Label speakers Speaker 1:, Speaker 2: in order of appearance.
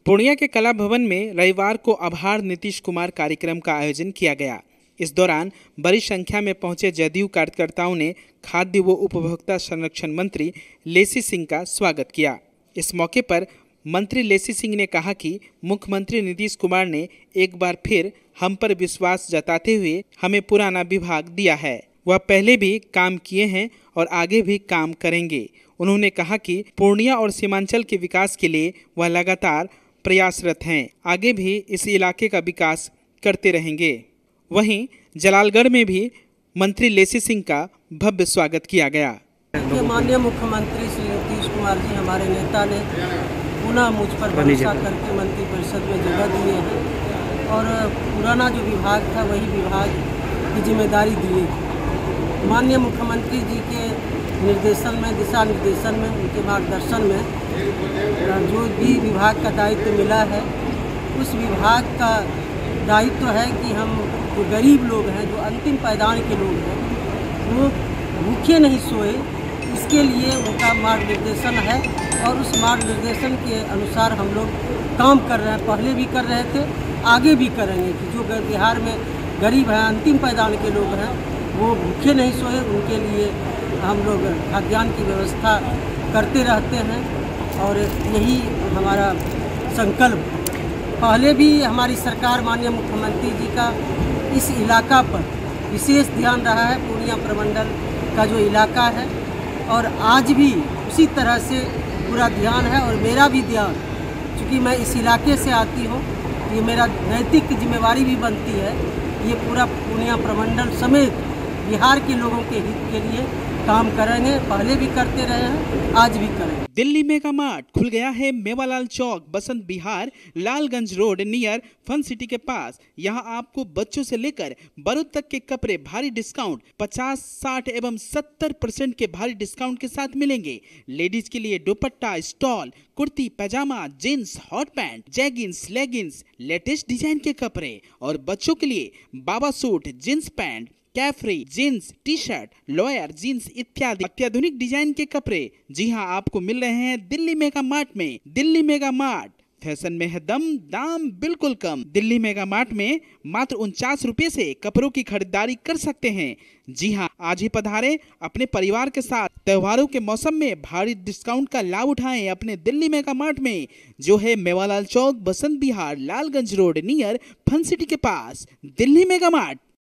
Speaker 1: पूर्णिया के कला भवन में रविवार को आभार नीतीश कुमार कार्यक्रम का आयोजन किया गया। इस दौरान बड़ी संख्या में पहुंचे जदयू कार्यकर्ताओं ने खाद्य व उपभोक्ता संरक्षण मंत्री लेसी सिंह का स्वागत किया। इस मौके पर मंत्री लेसी सिंह ने कहा कि मुख्यमंत्री नीतीश कुमार ने एक बार फिर हम पर विश्वास जताते हुए हमें पुराना विभाग दिया है। वह पहले भी काम किए हैं और आगे भी काम करेंगे। उन्होंने कहा कि पूर्णिया और सीमांचल के विकास के लिए वह लगातार प्रयासरत हैं। आगे भी इस इलाके का विकास करते रहेंगे। वहीं जलालगढ़ में भी मंत्री लेसी सिंह का भव्य स्वागत किया गया।
Speaker 2: माननीय मुख्यमंत्री श्री नीतीश कुमार जी हमारे नेता ने पुनः मुझ पर भरोसा करके मंत्रिपरिषद में जगह दिए हैं और पुराना जो विभाग था वही विभाग की जिम्मेदारी दी है। माननीय मुख्यमंत्री जी के निर्देशन में, दिशा निर्देशन में, उनके मार्गदर्शन में जो भी विभाग का दायित्व मिला है, उस विभाग का दायित्व है कि हम जो गरीब लोग हैं, जो अंतिम पायदान के लोग हैं, वो भूखे नहीं सोए, इसके लिए उनका मार्गदर्शन है और उस मार्गदर्शन के अनुसार हम लोग काम कर रहे हैं। पहले भी कर रहे थे, आगे भी करेंगे कि जो बिहार में गरीब हैं, अंतिम पायदान के लोग हैं, वो भूखे नहीं सोए, उनके लिए हम लोग खाद्यान्न की व्यवस्था करते रहते हैं और यही हमारा संकल्प। पहले भी हमारी सरकार माननीय मुख्यमंत्री जी का इस इलाका पर विशेष ध्यान रहा है, पूर्णिया प्रमंडल का जो इलाका है, और आज भी उसी तरह से पूरा ध्यान है। और मेरा भी ध्यान, चूँकि मैं इस इलाके से आती हूँ, ये मेरा नैतिक जिम्मेवारी भी बनती है, ये पूरा पूर्णिया प्रमंडल समेत बिहार के लोगों के हित के लिए काम करेंगे। पहले भी करते रहे हैं, आज भी करेंगे।
Speaker 1: दिल्ली मेगा मार्ट खुल गया है Mewalal Chowk, Basant Vihar, Lalganj road near fun city के पास। यहां आपको बच्चों से लेकर बड़ों तक के कपड़े भारी डिस्काउंट 50, 60 एवं 70% के भारी डिस्काउंट के साथ मिलेंगे। लेडीज के लिए dupatta, stole, kurti, pyjama, jeans, hot pants, jeggings, leggings, latest design के कपड़े, और बच्चों के लिए बाबा suit, jeans pant, capri, jeans, T shirt, lower, jeans इत्यादि अत्याधुनिक डिजाइन के कपड़े। जी हां, आपको मिल रहे हैं दिल्ली मेगा मार्ट में। दिल्ली मेगा मार्ट, फैशन में है दम, दाम बिल्कुल कम। दिल्ली मेगा मार्ट में मात्र 49 रुपए से कपड़ों की खरीदारी कर सकते हैं। जी हां, आज ही पधारें, अपने परिवार के साथ त्योहारों के मौसम में भारी डिस्काउंट का लाभ उठाएं अपने दिल्ली मेगा मार्ट में, जो है Mewalal Chowk, Basant Vihar, Lalganj road near fun city के पास। Delhi mega mart.